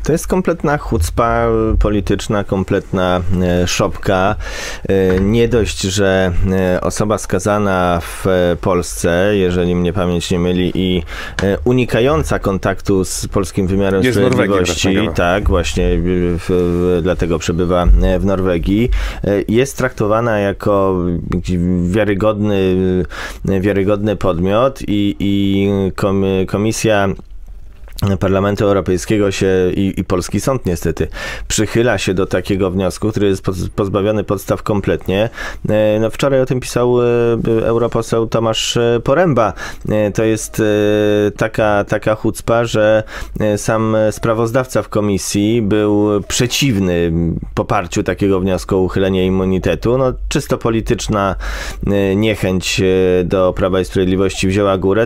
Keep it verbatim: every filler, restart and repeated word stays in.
To jest kompletna chucpa polityczna, kompletna szopka. Nie dość, że osoba skazana w Polsce, jeżeli mnie pamięć nie myli, i unikająca kontaktu z polskim wymiarem jest sprawiedliwości, tak, właśnie w, w, dlatego przebywa w Norwegii, jest traktowana jako wiarygodny, wiarygodny podmiot i, i komisja Parlamentu Europejskiego się i, i polski sąd niestety przychyla się do takiego wniosku, który jest pozbawiony podstaw kompletnie. No, wczoraj o tym pisał europoseł Tomasz Poręba. To jest taka, taka chucpa, że sam sprawozdawca w komisji był przeciwny poparciu takiego wniosku o uchylenie immunitetu. No, czysto polityczna niechęć do Prawa i Sprawiedliwości wzięła górę.